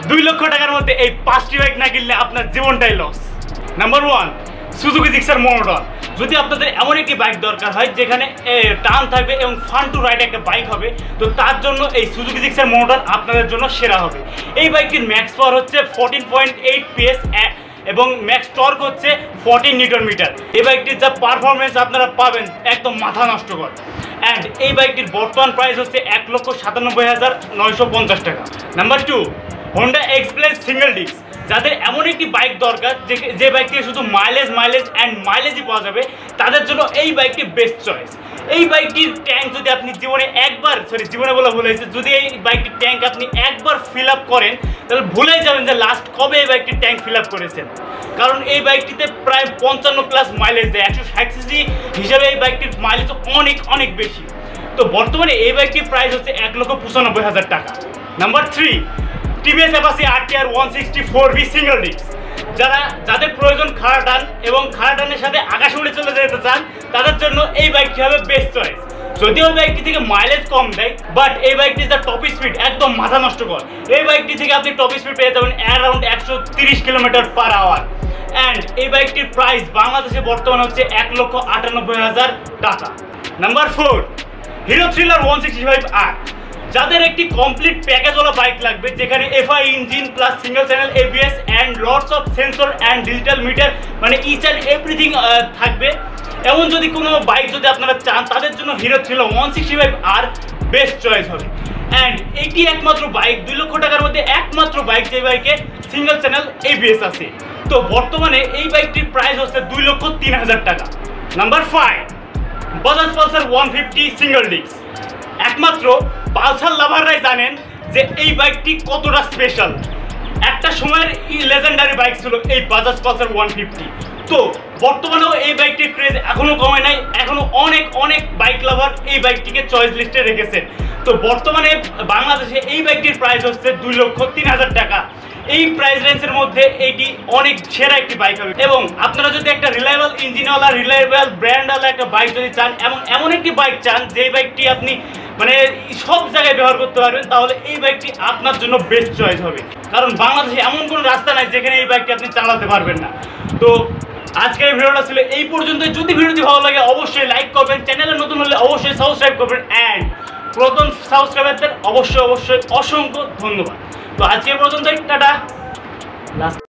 2 লক্ষ টাকার মধ্যে এই 5টি বাইক না কিনলে আপনার জীবনটাই loss. Number 1 Suzuki Gixxer monotone. যদি আপনাদের এমন একটি বাইক দরকার হয় যেখানে টার্ন থাকবে এবং ফান টু রাইড একটা বাইক হবে, তো তার জন্য এই সুজুকি জিক্সার মনোটন আপনাদের জন্য সেরা হবে। এই বাইকটির ম্যাক্স পাওয়ার হচ্ছে 14.8 PS এবং ম্যাক্স টর্ক হচ্ছে 14 নিউটন মিটার। এই বাইকটির যা পারফরমেন্স আপনারা পাবেন একদম মাথা নষ্টকর। অ্যান্ড এই বাইকটির বর্তমান প্রাইস হচ্ছে 1,97,950 টাকা। Number 2 Honda Xblade single disc. যাদের এমন একটি বাইক দরকার যে বাইক থেকে শুধু মাইলেজই পাওয়া যাবে, তাদের জন্য এই বাইকটি বেস্ট চয়েস। এই বাইকটির ট্যাঙ্ক যদি আপনি যদি এই বাইকটির ট্যাঙ্ক আপনি একবার ফিল আপ করেন তাহলে ভুলেই যাবেন যে লাস্ট কবে এই বাইকটির ট্যাঙ্ক ফিল আপ করেছেন। কারণ এই বাইকটিতে প্রায় 55+ মাইলেজ দেয়। 160 সিসি হিসাবে এই বাইকটির মাইলেজ অনেক বেশি। তো বর্তমানে এই বাইকটির প্রাইস হচ্ছে 1,95,000 টাকা। Number 3 TVS Apache RTR 160 single disc. যাদের প্রয়োজন খাড়া টান এবং খাড়া টানের সাথে আকাশে উড়ে চলে যেতে চান, তাদের জন্য এই বাইকটি হবে বেস্ট চয়েস। যদিও বাইকটি থেকে মাইলেজ কম দেয়, বাট এই বাইকটি যা টপ স্পিড একদম মাথা নষ্টকর। এই বাইকটি থেকে আপনি টপ স্পিড পেয়ে যাবেন অ্যারাউন্ড 130 km/h। অ্যান্ড এই বাইকটির প্রাইস বাংলাদেশে বর্তমানে হচ্ছে 1,98,000 টাকা। Number 4 Hero Thriller 165R। যাদের একটি কমপ্লিট প্যাকেজওয়ালা বাইক লাগবে যেখানে FI engine plus single channel ABS and lots of sensor and digital meter, মানে ইচ অ্যান্ড এভরিথিং থাকবে, এমন যদি কোনো বাইক যদি আপনারা চান, তাদের জন্য Hero Thriller 165R best choice হবে। অ্যান্ড এটি একমাত্র বাইক 2 লক্ষ টাকার মধ্যে একমাত্র বাইক যে বাইকে সিঙ্গেল চ্যানেল ABS আছে। তো বর্তমানে এই বাইকটির প্রাইস হচ্ছে 2,03,000 টাকা। Number 5 Bajaj Pulsar 150 single disc. একমাত্র পালসার লাভাররাই জানেন যে এই বাইকটি কতটা স্পেশাল। একটা সময়ের লেজেন্ডারি বাইক ছিল এই বাজাজ পালসার 150। তো বর্তমানেও এই বাইকটির ক্রেজ এখনও কমে নাই। এখনও অনেক বাইক লাভার এই বাইকটিকে চয়েস লিস্টে রেখেছেন। তো বর্তমানে বাংলাদেশে এই বাইকটির প্রাইস হচ্ছে 2,03,000 টাকা। এই প্রাইস রেঞ্জের মধ্যে এইটি অনেক সেরা একটি বাইক হবে। এবং আপনারা যদি একটা রিলায়েবল ইঞ্জিনওয়ালা, রিলায়েবল ব্র্যান্ডওয়ালা একটা বাইক যদি চান, এমন একটি বাইক চান যে বাইকটি আপনি মানে সব জায়গায় ব্যবহার করতে পারবেন, তাহলে এই বাইকটি আপনার জন্য বেস্ট চয়েস হবে। কারণ বাংলাদেশে এমন কোনো রাস্তা নাই যেখানে এই বাইকটি আপনি চালাতে পারবেন না। তো আজকের ভিডিওটা ছিল এই পর্যন্ত। যদি ভিডিওটি ভালো লাগে অবশ্যই লাইক করবেন, চ্যানেলে নতুন হলে অবশ্যই সাবস্ক্রাইব করবেন। অ্যান্ড প্রথম সাবস্ক্রাইবারদের অবশ্যই অসংখ্য ধন্যবাদ। তো আজকে পর্যন্ত টাটা।